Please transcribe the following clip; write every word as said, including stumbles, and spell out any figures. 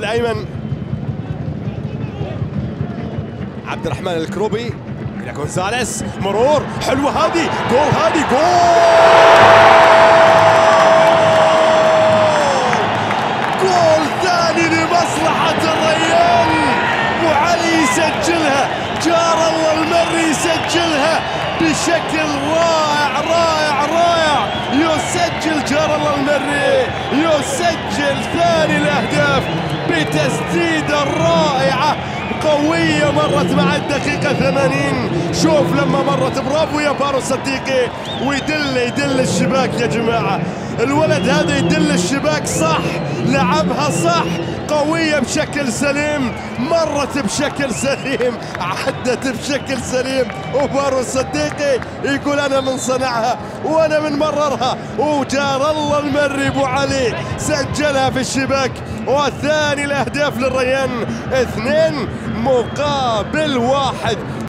الايمن عبد الرحمن الكروبي الى جونزاليس، مرور حلوه هذه، جول هذه، جول جول ثاني لمصلحه الريان. ابو علي يسجلها، جار الله المري يسجلها بشكل رائع رائع رائع. يسجل جار الله المري، يسجل ثاني الاهداف بتسديده رائعه قوية مرت مع الدقيقة ثمانين. شوف لما مرت، برافو يا بارو صديقي، ويدل يدل الشباك يا جماعة. الولد هذا يدل الشباك صح، لعبها صح، قوية بشكل سليم، مرت بشكل سليم، عدت بشكل سليم. وبارو صديقي يقول أنا من صنعها وأنا من مررها. وجار الله المري أبو علي سجلها في الشباك، وثاني الأهداف للريان، اثنين مقابل واحد.